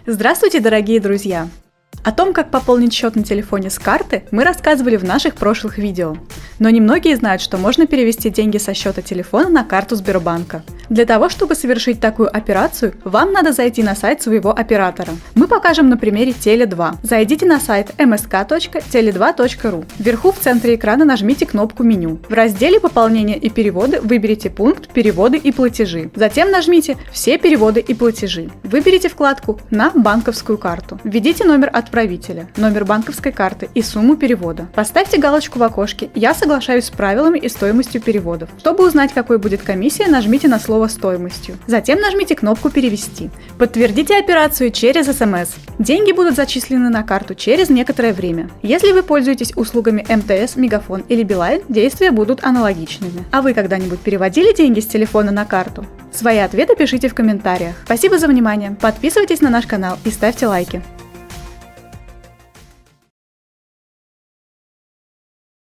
Здравствуйте, дорогие друзья! О том, как пополнить счет на телефоне с карты, мы рассказывали в наших прошлых видео. Но немногие знают, что можно перевести деньги со счета телефона на карту Сбербанка. Для того, чтобы совершить такую операцию, вам надо зайти на сайт своего оператора. Мы покажем на примере Теле2. Зайдите на сайт msk.tele2.ru. Вверху в центре экрана нажмите кнопку «Меню». В разделе «Пополнение и переводы» выберите пункт «Переводы и платежи». Затем нажмите «Все переводы и платежи». Выберите вкладку «На банковскую карту». Введите номер отправителя, номер банковской карты и сумму перевода. Поставьте галочку в окошке «Я соглашаюсь с правилами и стоимостью переводов». Чтобы узнать, какой будет комиссия, нажмите на слово «Стоимостью». Затем нажмите кнопку «Перевести». Подтвердите операцию через СМС. Деньги будут зачислены на карту через некоторое время. Если вы пользуетесь услугами МТС, Мегафон или Билайн, действия будут аналогичными. А вы когда-нибудь переводили деньги с телефона на карту? Свои ответы пишите в комментариях. Спасибо за внимание. Подписывайтесь на наш канал и ставьте лайки.